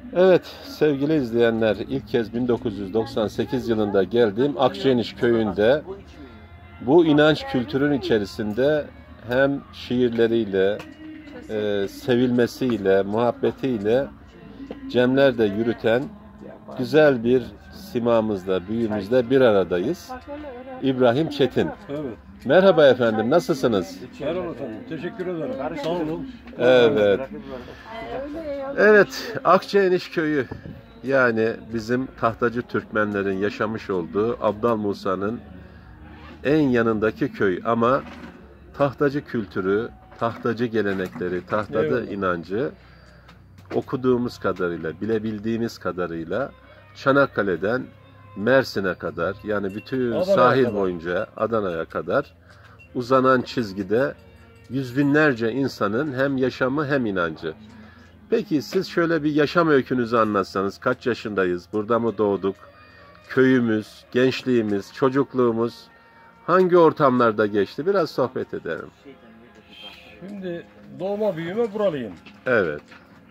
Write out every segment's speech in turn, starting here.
Evet sevgili izleyenler, ilk kez 1998 yılında geldiğim Akçeniş köyünde bu inanç kültürün içerisinde hem şiirleriyle, sevilmesiyle, muhabbetiyle cemler de yürüten güzel bir simamızla, büyüğümüzle bir aradayız. İbrahim Çetin. Evet. Merhaba efendim, nasılsınız? Merhaba efendim. Teşekkür ederim. Sağ olun. Evet. Evet, Akçeeniş köyü. Yani bizim Tahtacı Türkmenlerin yaşamış olduğu Abdal Musa'nın en yanındaki köy ama tahtacı kültürü, tahtacı gelenekleri, tahtacı inancı okuduğumuz kadarıyla, bilebildiğimiz kadarıyla Çanakkale'den Mersin'e kadar, yani bütün Adana'ya sahil kadar, boyunca Adana'ya kadar uzanan çizgide yüz binlerce insanın hem yaşamı hem inancı. Peki siz şöyle bir yaşam öykünüzü anlatsanız, kaç yaşındayız, burada mı doğduk, köyümüz, gençliğimiz, çocukluğumuz hangi ortamlarda geçti, biraz sohbet edelim. Şimdi doğma büyüme buralıyım. Evet.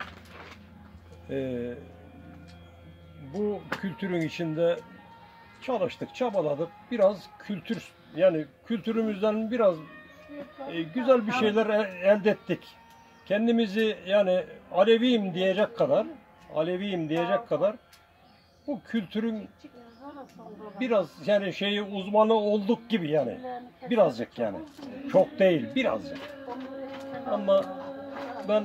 Bu kültürün içinde çalıştık, çabaladık. Biraz yani kültürümüzden biraz güzel bir şeyler elde ettik. Kendimizi yani Aleviyim diyecek kadar bu kültürün biraz yani uzmanı olduk gibi yani. Birazcık yani. Çok değil, birazcık. Ama ben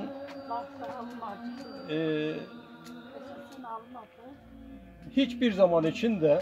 hiçbir zaman içinde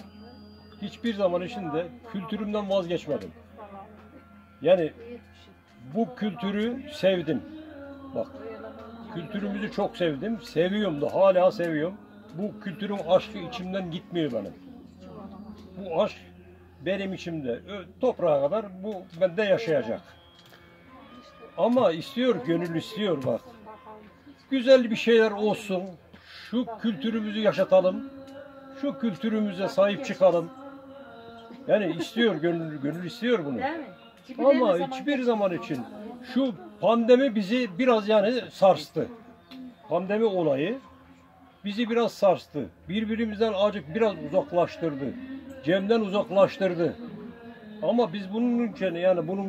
kültürümden vazgeçmedim. Yani bu kültürü sevdim. Bak, kültürümüzü çok sevdim. Seviyorum da, hala seviyorum. Bu kültürün aşkı içimden gitmiyor benim. Bu aşk benim içimde. Toprağa kadar bu bende yaşayacak. Ama gönül istiyor bak. Güzel bir şeyler olsun. Şu kültürümüzü yaşatalım. Şu kültürümüze sahip çıkalım. Yani gönül istiyor bunu. Ama hiçbir zaman için şu pandemi bizi biraz yani sarstı. Pandemi olayı bizi biraz sarstı. Birbirimizden azıcık biraz uzaklaştırdı. Cem'den uzaklaştırdı. Ama biz bunun için yani bunun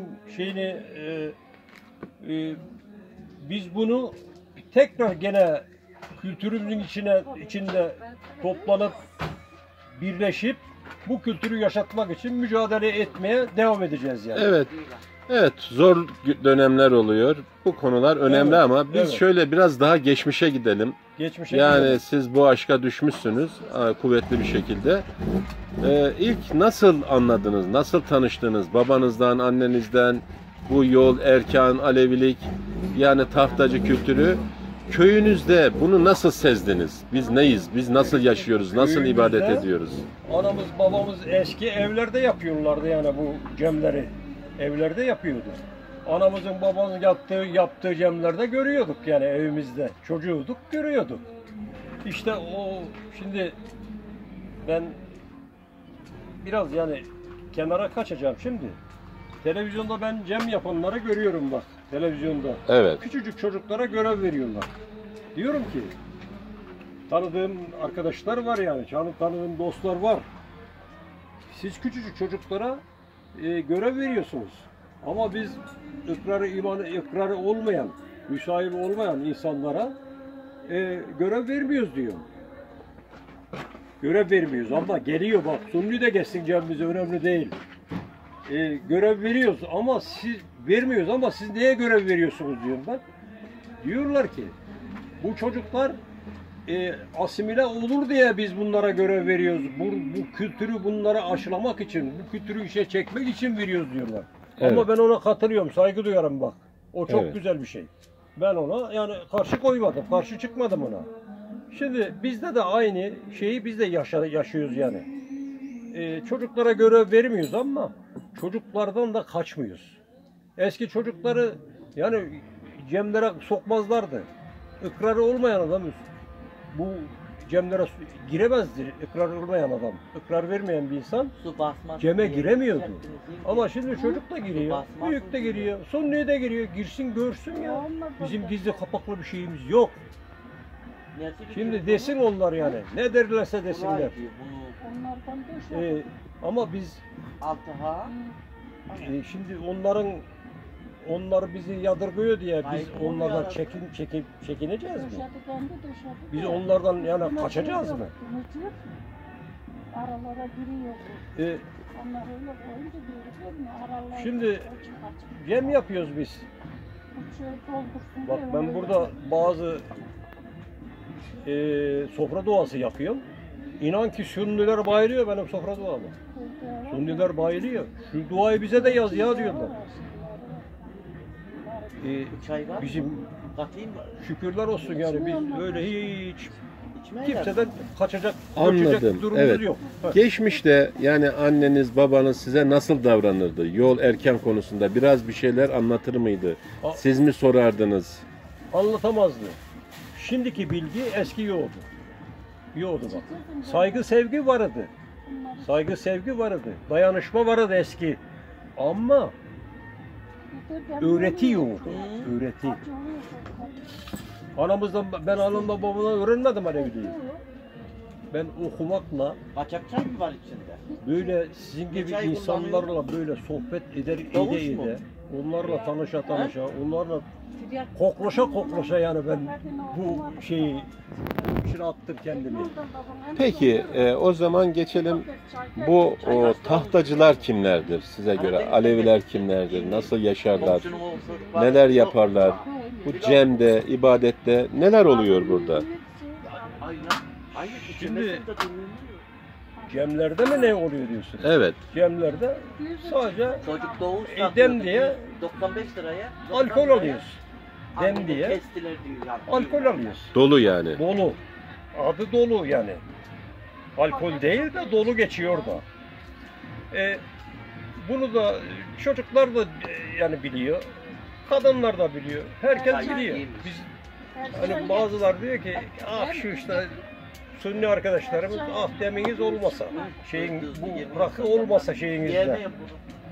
biz bunu tekrar gene kültürümüzün içinde toplanıp birleşip bu kültürü yaşatmak için mücadele etmeye devam edeceğiz yani. Evet. Evet, zor dönemler oluyor. Bu konular önemli, evet, ama biz şöyle biraz daha geçmişe gidelim. Yani siz bu aşka düşmüşsünüz kuvvetli bir şekilde. İlk nasıl anladınız, nasıl tanıştınız? Babanızdan, annenizden bu yol, erkan, Alevilik, yani tahtacı kültürü. Köyünüzde bunu nasıl sezdiniz? Biz neyiz? Biz nasıl yaşıyoruz? Nasıl ibadet ediyoruz? Anamız, babamız eski evlerde yapıyorlardı yani bu cemleri. Evlerde yapıyordu. Anamızın, babamızın yaptığı cemlerde görüyorduk yani evimizde. Çocuğuduk, görüyorduk. İşte şimdi ben biraz yani kenara kaçacağım şimdi. Televizyonda ben cem yapanları görüyorum bak. Televizyonda. Evet. Küçücük çocuklara görev veriyorlar. Diyorum ki tanıdığım arkadaşlar var yani. Tanıdığım dostlar var. Siz küçücük çocuklara görev veriyorsunuz. Ama biz ikrarı olmayan, müsahibi olmayan insanlara görev vermiyoruz diyor. Görev vermiyoruz ama geliyor bak. Sunni de geçsin cemimize, önemli değil. Görev veriyoruz ama siz neye görev veriyorsunuz diyorum ben. Diyorlar ki bu çocuklar asimile olur diye biz bunlara görev veriyoruz. Bu kültürü bunlara aşılamak için, bu kültürü işe çekmek için veriyoruz diyorlar. Evet. Ama ben ona katılıyorum, saygı duyarım bak. O çok güzel bir şey. Ben ona yani karşı koymadım, karşı çıkmadım ona. Şimdi bizde de aynı şeyi biz de yaşıyoruz yani. Çocuklara görev vermiyoruz ama çocuklardan da kaçmıyoruz. Eski çocukları yani cemlere sokmazlardı. İkrarı olmayan adam bu cemlere giremezdi. İkrar olmayan adam. İkrar vermeyen bir insan ceme giremiyordu. Ama şimdi çocuk da giriyor, büyük de giriyor, Sunni de giriyor. Girsin görsün ya. Bizim gizli kapaklı bir şeyimiz yok. Şimdi desin onlar yani. Ne derlerse desinler. Onlardan döşedim. Ama biz Altıha. şimdi onları bizi yadırgıyor diye biz onlardan çekineceğiz mi? Döşedik, hem de döşedik. Biz onlardan yani kaçacağız mı? Mıcır aralara giriyor. Onlar öyle koyunca görüyor aralara Şimdi açık açık. Yem yapıyoruz biz. Bu şey doldursun Bak diye ben öyle burada bazı sofra duası yapıyorum. İnan ki Sünniler bayılıyor benim sofra duama. Sünniler bayılıyor. Şu duayı bize de yaz ya diyorlar. Çay var mı? Bizim Katayım mı? şükürler olsun yani biz öyle hiç İçmeye kimseden kaçacak, Anladım, kaçacak durumumuz evet. yok. Ha. Geçmişte yani anneniz babanız size nasıl davranırdı? Yol erken konusunda biraz bir şeyler anlatır mıydı? Siz mi sorardınız? Anlatamazdı. Şimdiki bilgi eski yoktu. Yoktu bak. Saygı sevgi vardı. Saygı sevgi vardı. Dayanışma vardı eski. Ama öğreti yoktu. Öğreti. Anamızdan ben anamdan babamdan öğrenmedim Alevi'yi. Ben okumakla Kaçak çay mı var içinde? böyle sizin gibi Çay insanlarla böyle sohbet eder Davul ede mu? ede onlarla tanışa onlarla koklaşa yani ben bu şeyi içine attım kendimi. Peki o zaman geçelim. Bu tahtacılar kimlerdir size göre? Aleviler kimlerdir? Nasıl yaşarlar? Komşunun oğlu var. Neler yaparlar? Bu cemde, ibadette neler oluyor burada? Aynen. Aynen. Şimdi- İçmesinde durmuyor. Cemlerde mi ne oluyor diyorsun? Evet. Cemlerde sadece Çocuk doğuş dem diye 95 liraya. alkol alıyoruz. Dem diye Kestiler diyor yani. alkol alıyoruz. Dolu yani. Dolu. Adı dolu yani. Alkol değil de dolu geçiyor da. Bunu da çocuklar da yani biliyor. Kadınlar da biliyor. Herkes biliyor. Biz hani bazılar diyor ki ah şu işte Sünni arkadaşlarımız ah deminiz olmasa şeyin bu rakı olmasa şeyinizde Yerine bunu.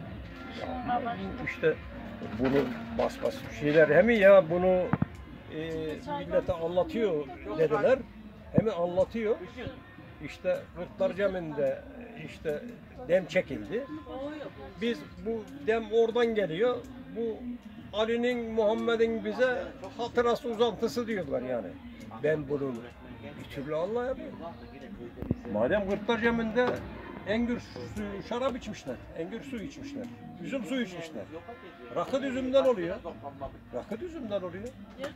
işte bunu bas şeyler hem ya bunu millete anlatıyor dediler. Hem anlatıyor. İşte Kırklar Camii'nde işte dem çekildi. Biz bu dem oradan geliyor. Bu Ali'nin, Muhammed'in bize hatırası uzantısı diyorlar yani. Ben bunu bir türlü anlayamıyorum. Madem Kırklar Camii'nde engür suyu, şarap içmişler, engür suyu içmişler, üzüm suyu içmişler. Rakı üzümden oluyor. Rakı üzümden oluyor.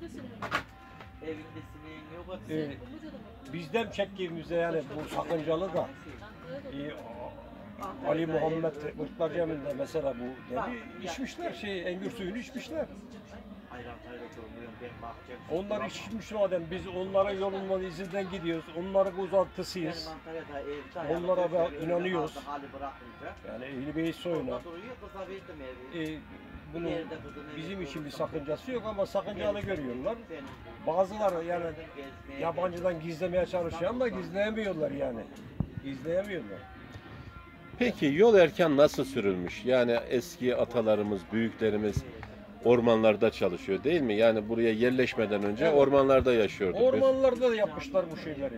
Evindesin, yok Bizden çektiğimizde yani bu sakıncalı da Ali Muhammed Kırklar Camii'nde mesela bu dedi, içmişler engür suyunu içmişler. Onlar içmiş madem biz onlara yolundan izinden gidiyoruz, onların uzantısıyız. Onlara da inanıyoruz. Yani Ehl-i Beyt soyuna. Bunun bizim için bir sakıncası yok ama sakıncalı görüyorlar. Bazıları yani yabancıdan gizlemeye çalışıyor ama gizleyemiyorlar yani. Gizleyemiyorlar. Peki yol erken nasıl sürülmüş? Yani eski atalarımız, büyüklerimiz ormanlarda çalışıyor değil mi? Yani buraya yerleşmeden önce Evet. ormanlarda yaşıyordu. Ormanlarda da yapmışlar bu şeyleri.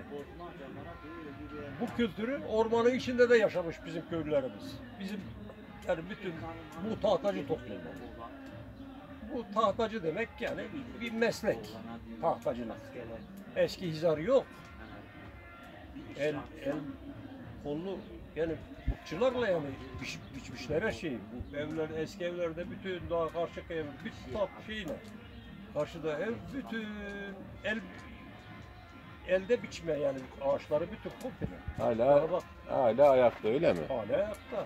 Bu kültürü ormanın içinde de yaşamış bizim köylülerimiz. Bizim yani bütün bu tahtacı toplumu. Bu tahtacı demek yani bir meslek. Tahtacılık. Eski hizar yok. El kollu yani bıkçılarla yani biçmişler her şeyi. Bu evler eski evlerde bütün daha karşı ev bütün şeyle karşıda ev bütün elde biçme yani ağaçları bütün komple. Hala ayakta öyle mi? Hala ayakta.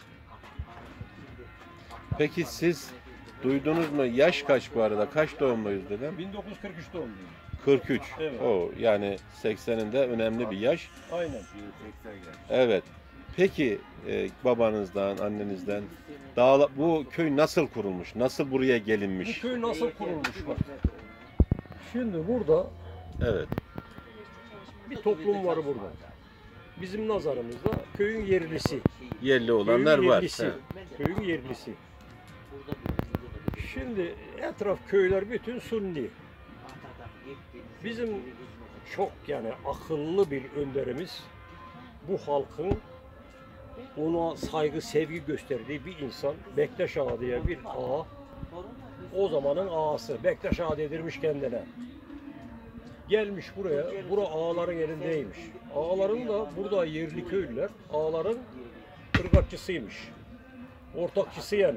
Peki siz duydunuz mu? Yaş kaç bu arada? Kaç doğumluyuz dedim? 1943 doğumluyum. 43. Evet. O yani 80'inde önemli bir yaş. Aynen. Evet. Peki babanızdan, annenizden bu köy nasıl kurulmuş? Nasıl buraya Bu gelinmiş? köy nasıl kurulmuş bak. Şimdi burada Evet. bir toplum var burada. Bizim nazarımızda köyün yerlisi. Yerli olanlar Köyün var. yerlisi. He. Köyün yerlisi. Şimdi etraf köyler bütün Sunni. Bizim çok yani akıllı bir önderimiz. Bu halkın ona saygı, sevgi gösterdiği bir insan. Bektaş Ağa diye bir ağa. O zamanın ağası. Bektaş Ağa dedirmiş kendine. Gelmiş buraya. Bura ağaların elindeymiş. Ağaların da burada yerli köylüler. Ağaların ırgatçısıymış. Ortakçısı yani.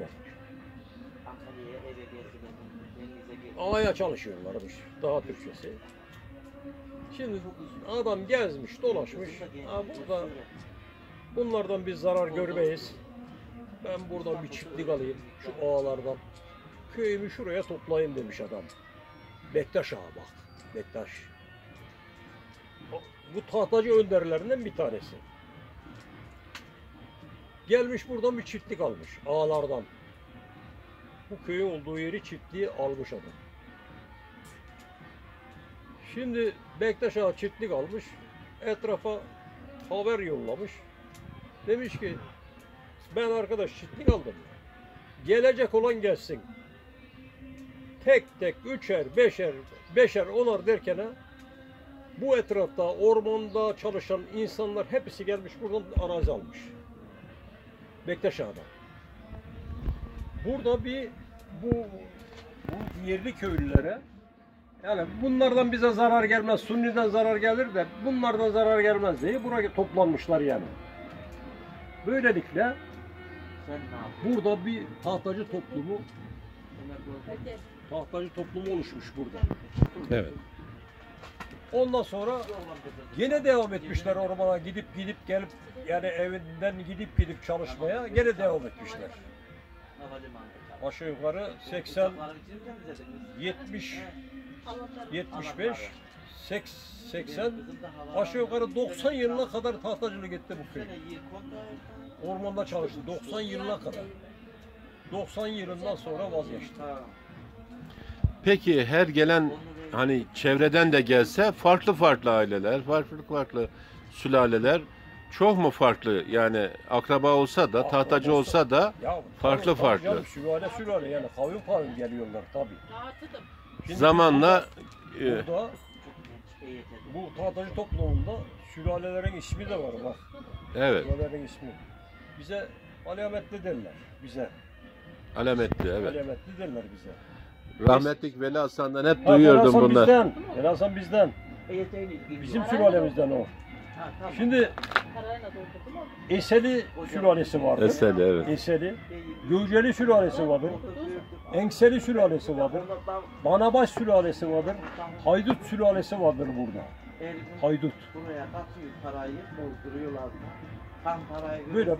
Ağaya çalışıyorlarmış. Daha Türkçesi. Şimdi adam gezmiş, dolaşmış. Ha, burada bunlardan biz zarar görmeyiz. Ben buradan bir çiftlik alayım şu ağalardan. Köyümü şuraya toplayayım demiş adam. Bektaş Ağa bak. Bektaş. Bu tahtacı önderlerinden bir tanesi. Gelmiş buradan bir çiftlik almış ağalardan. Bu köyün olduğu yeri çiftliği almış adam. Şimdi Bektaş Ağa çiftlik almış. Etrafa haber yollamış. Demiş ki ben arkadaş çiftlik aldım. Gelecek olan gelsin. Tek tek üçer, beşer, onar derken bu etrafta ormanda çalışan insanlar hepsi gelmiş buradan arazi almış. Bektaş Ağa'da. Burada bu yerli köylülere yani bunlardan bize zarar gelmez, Sunni'den zarar gelir de bunlardan zarar gelmez diye buraya toplanmışlar yani. Böylelikle burada bir tahtacı toplumu oluşmuş burada. Evet. Ondan sonra yine devam etmişler ormana gidip gelip yani evinden gidip çalışmaya gene devam etmişler. Aşağı yukarı 80, 70, 75, 80, aşağı yukarı 90 yılına kadar tahtacılık etti bu köy. Ormanda çalıştı 90 yılına kadar. 90 yılından sonra vazgeçti. Peki her gelen hani çevreden de gelse farklı aileler, farklı sülaleler çok mu farklı? Yani akraba olsa da, tahtacı olsa da Ya, farklı. Canım, sülale yani kavim geliyorlar tabii. Şimdi Zamanla burada bu tahtacı toplumunda sülalelerin ismi de var bak. evet, Sülalelerin ismi. Bize alametli derler bize. alametli, evet. Alametli derler bize. Rahmetlik Veli Hasan'dan hep duyuyordum bunlar. Veli Hasan bizden. Bizim sülalemizden o. Şimdi Eseli sülalesi vardır. Eseli, evet. Eseli. Göceli sülalesi vardır. Engseli sülalesi vardır. Banabaş sülalesi vardır. Haydut sülalesi vardır burada. Haydut. Buraya katıyor parayı, bozduruyorlar. Tam parayı Böyle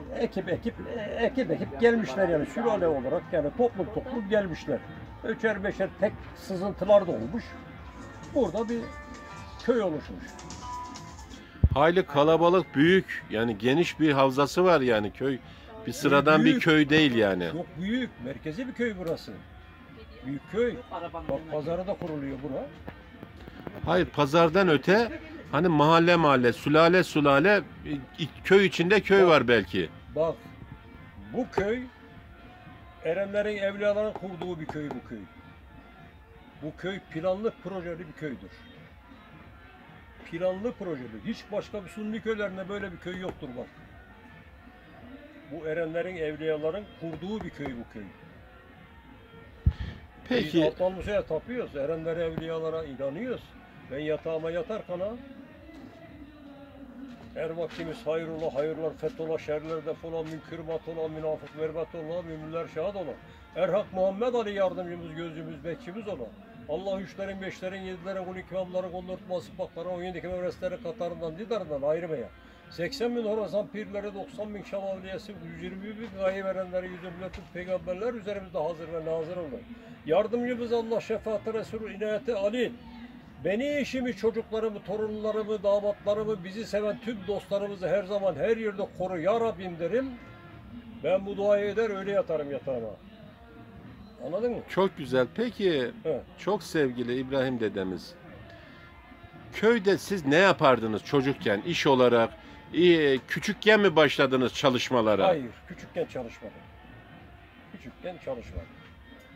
ekip gelmişler yani sülale olarak yani toplum gelmişler. Üçer beşer tek sızıntılar da olmuş. Burada bir köy oluşmuş. Hayli kalabalık, büyük, yani geniş bir havzası var yani köy. Bir sıradan bir köy değil yani. Çok büyük, merkezi bir köy burası. Büyük köy. Bak pazarı da kuruluyor bura. Hayır, pazardan öte hani mahalle, sülale köy içinde köy var belki. Bak bu köy Erenlerin, evliyaların kurduğu bir köy bu köy. Bu köy planlı projeli bir köydür. Planlı projeli. Hiç başka bir Sunni köylerinde böyle bir köy yoktur bak. Bu Erenlerin, evliyaların kurduğu bir köy bu köy. Peki. Biz Atlanmış'a tapıyoruz. Erenlere, evliyalara inanıyoruz. Ben yatağıma yatarken her vaktimiz hayrola, hayırlar, fethola, şerler defola, münkirmat ola, münafık verbat ola, müminler şahit ola. Erhak Muhammed Ali yardımcımız, gözümüz, bekçimiz ola. Allah üçlerin, beşlerin, yedilerin, 12 imamların, 14 masıfakların, 17 kemevreslerin katarından, didarından ayırmaya. 80 bin Horasan pirleri, 90 bin Şam avliyesi, 120 bin gaye verenleri, 124 bin peygamberler üzerimizde hazır ve nazır olun. Yardımcımız Allah, şefaati Resulü, inayeti Ali. Beni, eşimi, çocuklarımı, torunlarımı, damatlarımı, bizi seven tüm dostlarımızı her zaman her yerde koru ya Rabbim derim. Ben bu duayı eder öyle yatarım yatağıma. Anladın mı? Çok güzel. Peki Evet. çok sevgili İbrahim dedemiz. Köyde siz ne yapardınız çocukken, iş olarak? Küçükken mi başladınız çalışmalara? Hayır, küçükken çalışmadım.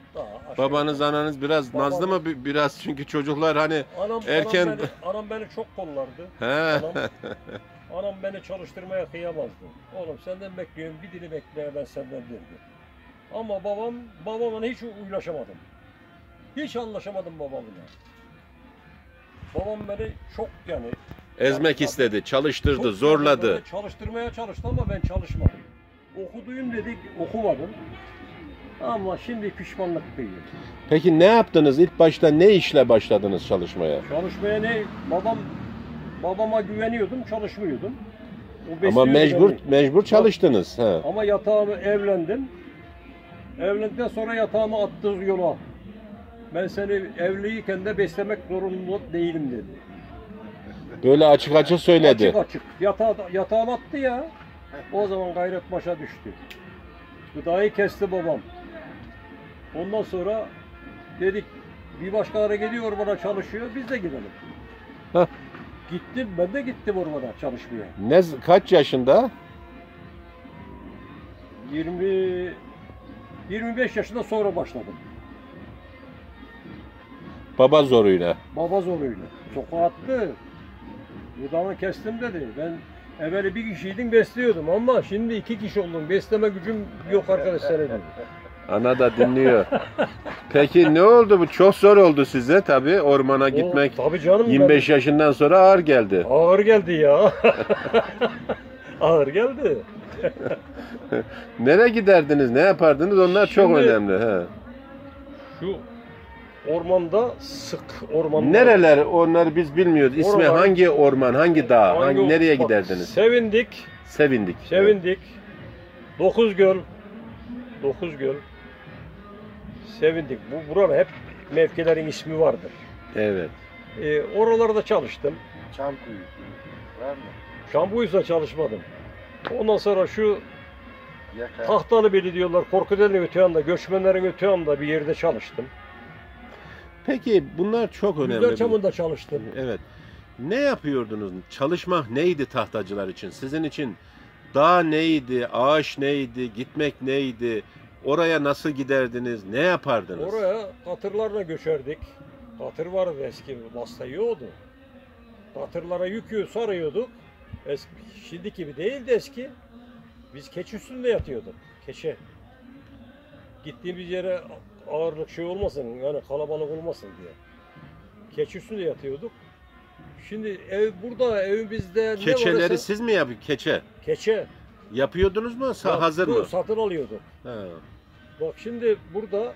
Daha aşağı Babanız, ananız biraz Babam- nazlı mı? Biraz çünkü çocuklar hani erken... Anam beni çok kollardı. He. Anam beni çalıştırmaya kıyamazdı. Oğlum senden bekliyorum, bir dilim ekmeğe ben senden derdi. Ama babamla hiç uylaşamadım. Hiç anlaşamadım babamla. Babam beni çok Ezmek istedi, çalıştırdı, çok zorladı. beni çalıştırmaya çalıştı ama ben çalışmadım. Okuduyum dedik, okumadım. Ama şimdi pişmanlık duyuyorum. Peki ne yaptınız? İlk başta ne işle başladınız çalışmaya? Çalışmaya babama güveniyordum, çalışmıyordum. O Ama besliyordu beni. mecbur çalıştınız. He. Ama yatağımı evlendim. Evlendikten sonra yatağımı attığınız yola. Ben seni evliyken de beslemek zorunda değilim dedi. Böyle açık açık söyledi. Açık açık. Yatağımı attı ya. O zaman gayret başa düştü. Gıdayı kesti babam. Ondan sonra dedik bir başkaları gidiyor ormana çalışıyor, biz de gidelim. Hah. Gittim, ben de gittim ormana çalışmaya. Kaç yaşında? 25 yaşında sonra başladım. Baba zoruyla. Baba zoruyla. Sokağa attı. Gıdamı kestim dedi. Ben evveli bir kişiydim, besliyordum ama şimdi 2 kişi oldum. Besleme gücüm yok arkadaşlar dedi. Ana da dinliyor. Peki ne oldu bu? Çok zor oldu size tabii ormana gitmek. Tabii canım. 25 yaşından sonra ağır geldi. Ağır geldi ya. Ağır geldi. Nereye giderdiniz? Ne yapardınız? Onlar çok Şimdi- önemli. He. Şu ormanda ormanda. Nereler? Onları biz bilmiyoruz. İsmi Oralar- hangi orman, hangi dağ, nereye bak, giderdiniz? Sevindik. Sevindik. 9 göl. Sevindik. Burada hep mevkilerin ismi vardır. Evet. Oralarda çalıştım. Çamkuyu. Var mı? Şambuysa çalışmadım. Ondan sonra şu Yaka. Tahtalıbeli diyorlar. Korkuteli'nin öte yanında, göçmenlerin öte yanında bir yerde çalıştım. Peki bunlar çok önemli. Güzelçam'ında çalıştım. Evet. Ne yapıyordunuz? Çalışmak neydi tahtacılar için? Sizin için dağ neydi? Ağaç neydi? Gitmek neydi? Oraya nasıl giderdiniz? Ne yapardınız? Oraya katırlarla göçerdik. Katır vardı eski, vasıta yiyordu. Katırlara yükü sarıyorduk. Şimdi gibi değildi eski. Biz keçi üstünde yatıyorduk. Keçe. Gittiğimiz yere ağırlık olmasın, yani kalabalık olmasın diye. Keçi üstünde yatıyorduk. Şimdi burada evimizde ne Keçeleri varsa siz mi yapıyordunuz? keçe. Yapıyordunuz mu? Hazır mı? Satın alıyorduk. Ha. Bak şimdi burada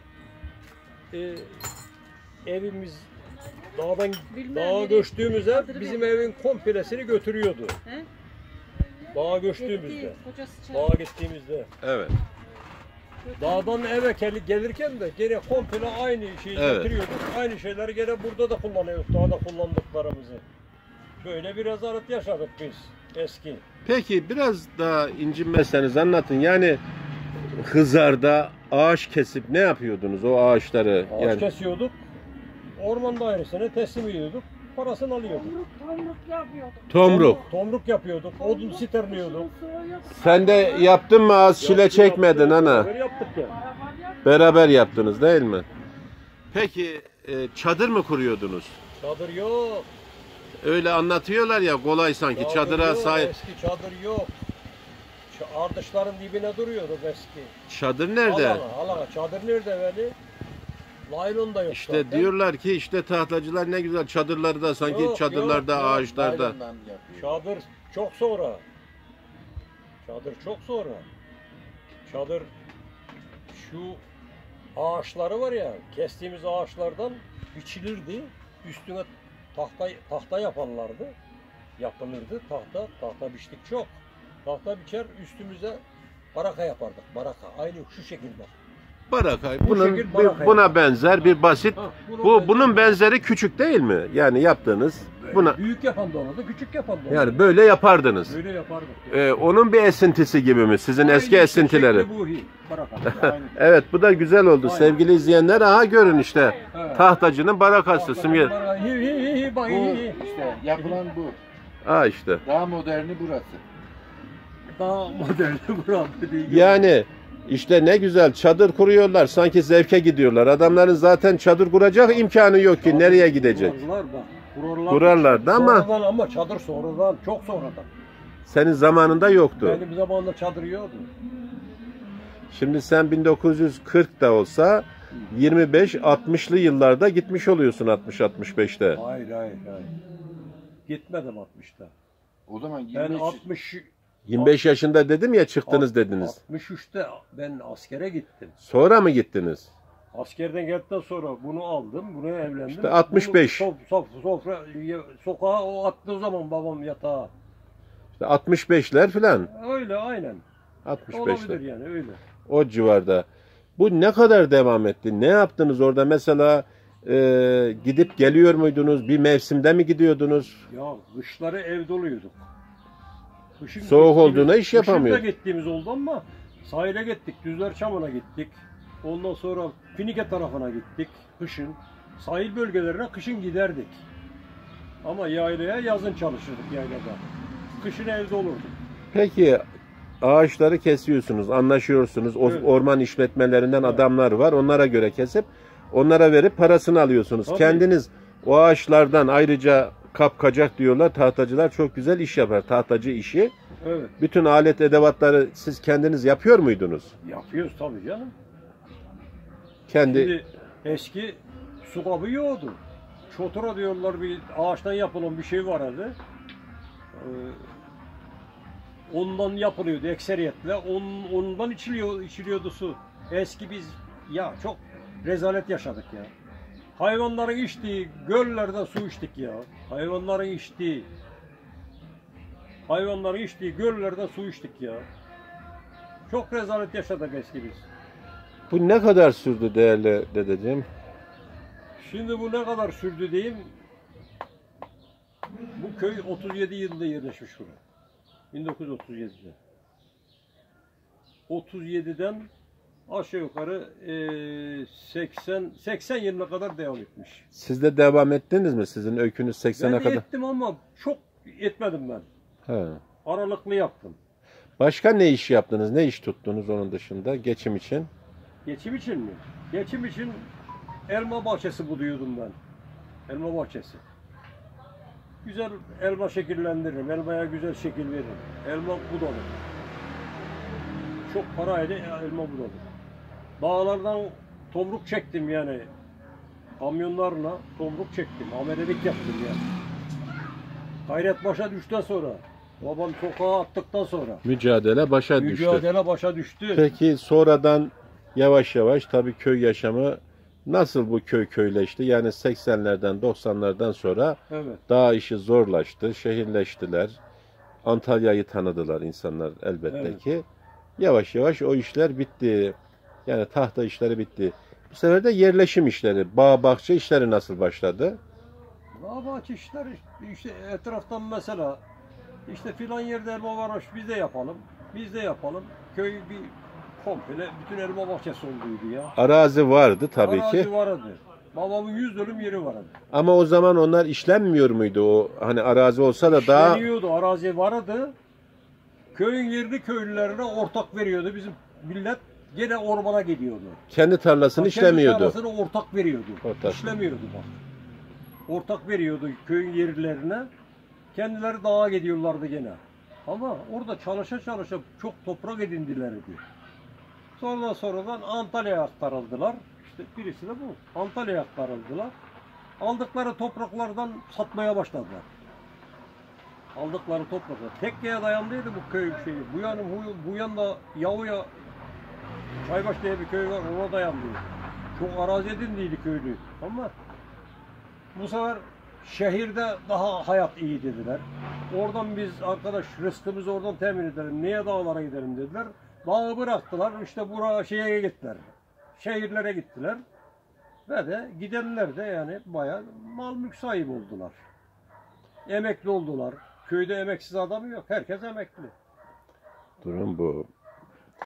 evimiz dağa göçtüğümüzde bizim evin komplesini götürüyordu. He? Dağa göçtüğümüzde, Kocası dağa gittiğimizde. Evet. Dağdan eve gelirken de gene komple aynı şeyi Evet. götürüyorduk. Aynı şeyleri gene burada da kullanıyorduk, dağda kullandıklarımızı. Böyle bir rezalet yaşadık biz eski. Peki biraz daha incinmezseniz anlatın. Yani Hızar'da ağaç kesip ne yapıyordunuz o ağaçları? Ağaç kesiyorduk, orman dairesine teslim ediyorduk, parasını alıyorduk. Tomruk yapıyorduk. Tomruk. Tomruk yapıyorduk, odun siterliyorduk. Sen de yaptın mı az çile çekmedin ana? Böyle yaptık ya. Beraber yaptınız değil mi? Peki çadır mı kuruyordunuz? Çadır yok. Öyle anlatıyorlar ya kolay sanki çadıra yok, sahip. eski çadır yok. Ardışların dibine duruyorduk eski. Çadır nerede? Alana. Çadır nerede böyle? Laylon da yok. İşte zaten. diyorlar ki işte tahtacılar ne güzel çadırları da sanki Yok, çadırlarda yok, ağaçlarda. Naylondan yapıyor. Çadır çok sonra. Çadır şu ağaçları var ya, kestiğimiz ağaçlardan biçilirdi. Üstüne tahta yaparlardı. Yapılırdı tahta biçtik çok. Tahta biçer üstümüze baraka yapardık. Baraka aynı şu şekilde. Baraka. Bu şekil baraka Buna benzer bir basit. Bunun Bunun benzeri küçük değil mi? Yani yaptığınız buna büyük yapan da olurdu, küçük yapan da olurdu. yani böyle yapardınız. Böyle yapardık. Onun bir esintisi gibi mi? Sizin eski Aynı esintileri. şekli bu baraka. Aynı. Evet bu da güzel oldu. Aynen. Sevgili izleyenler aha görün işte. Evet. Tahtacının barakası. Simge. Bak, Bu işte yapılan bu. Ha işte. Daha moderni burası. Daha moderni burası değil. Yani İşte ne güzel çadır kuruyorlar. Sanki zevke gidiyorlar. Adamların zaten çadır kuracak imkanı yok ki. Nereye gidecek? Kurarlar bak. Kurarlardı ama sonradan, ama çadır sonradan, çok sonradan. senin zamanında yoktu. Benim zamanımda çadır yoktu. Şimdi sen 1940'da olsa 25-60'lı yıllarda gitmiş oluyorsun 60-65'te. Hayır. Gitmedim 60'ta. O zaman Ben 25 25 yaşında dedim ya çıktınız dediniz. 63'te ben askere gittim. Sonra mı gittiniz? Askerden geldikten sonra bunu aldım, bunu evlendim. İşte 65. Sokağa o attığı zaman babam yatağa. İşte 65'ler filan. Öyle aynen. 65'ler. Olabilir yani öyle. O civarda. Bu ne kadar devam etti? Ne yaptınız orada? Mesela gidip geliyor muydunuz? Bir mevsimde mi gidiyordunuz? Ya kışları evde oluyorduk. Soğuk olduğuna iş yapamıyorduk. Kışın da gittiğimiz oldu ama sahile gittik, Düzlerçam'a gittik. Ondan sonra Finike tarafına gittik kışın. Sahil bölgelerine kışın giderdik. Ama yaylaya yazın çalışırdık yaylada. Kışın evde olurduk. Peki ağaçları kesiyorsunuz, anlaşıyorsunuz. Evet. Orman işletmelerinden adamlar var. Onlara göre kesip onlara verip parasını alıyorsunuz. Tabii. Kendiniz o ağaçlardan ayrıca kapkacak diyorlar. Tahtacılar çok güzel iş yapar. Tahtacı işi. Evet. Bütün alet edevatları siz kendiniz yapıyor muydunuz? Yapıyoruz tabii canım. Kendi Şimdi eski su kabı yoktu. Çotura diyorlar, bir ağaçtan yapılan bir şey var hadi. Ondan yapılıyordu ekseriyetle. Ondan içiliyordu su. Eski biz ya çok rezalet yaşadık ya. Hayvanların içtiği göllerden su içtik ya. Hayvanların içtiği göllerden su içtik ya. Çok rezalet yaşadık eski biz. bu ne kadar sürdü değerli dedeciğim? Şimdi bu ne kadar sürdü diyeyim. Bu köy 37 yılında yerleşmiş buraya. 1937'de. 37'den aşağı yukarı 80 yılına kadar devam etmiş. Siz de devam ettiniz mi? Sizin öykünüz 80'e Ben kadar. ettim ama çok etmedim ben. He. Aralıklı yaptım. Başka ne iş yaptınız? Ne iş tuttunuz onun dışında geçim için? Geçim için mi? Geçim için elma bahçesi buluyordum ben. Elma bahçesi. Güzel elma şekillendiririm. Elmaya güzel şekil veririm. Elma budalı. Çok parayla elma budalı. Dağlardan tomruk çektim yani. Kamyonlarla tomruk çektim. Amelelik yaptım yani. Gayret başa düştükten sonra. Babam sokağa attıktan sonra. Mücadele başa düştü. Mücadele başa düştü. Peki sonradan yavaş yavaş tabii köy yaşamı nasıl bu köy köyleşti? Yani 80'lerden 90'lardan sonra Evet. daha işi zorlaştı, şehirleştiler. Antalya'yı tanıdılar insanlar elbette Evet. ki. Yavaş yavaş o işler bitti. Yani tahta işleri bitti. Bu sefer de yerleşim işleri, bağ bahçe işleri nasıl başladı? Bahçe işler işte etraftan mesela işte filan yerde elma varmış biz de yapalım. Biz de yapalım. Köy bir komple bütün elma bahçesi olduydu ya. Arazi vardı tabii Arazi ki. vardı. Babamın 100 dönüm yeri vardı. Ama o zaman onlar işlenmiyor muydu o? Hani arazi olsa da daha İşleniyordu, arazi vardı. Köyün yerini köylülerine ortak veriyordu. Bizim millet gene ormana gidiyordu. kendi tarlasını işlemiyordu. Kendi tarlasını ortak veriyordu. Ortak. İşlemiyordu bak. Ortak veriyordu köyün yerlilerine. Kendileri dağa gidiyorlardı gene. Ama orada çalışa çok toprak edindiler diyor. Sonradan Antalya'ya aktarıldılar. İşte birisi de bu. Antalya'ya aktarıldılar. Aldıkları topraklardan satmaya başladılar. Aldıkları topraklar. Tekkeye dayandıydı bu köy şeyi. Bu yanda Yavuya Çaybaş diye bir köy var. Ona dayandıydı. Çok arazi edindiydi köylü. Ama bu sefer şehirde daha hayat iyi dediler. Oradan biz arkadaş rızkımızı oradan temin edelim. Niye dağlara gidelim dediler. Dağı bıraktılar. İşte buraya şeye gittiler. Şehirlere gittiler. Ve de gidenler de yani bayağı mal mülk sahibi oldular. Emekli oldular. Köyde emeksiz adam yok. Herkes emekli. Durum bu.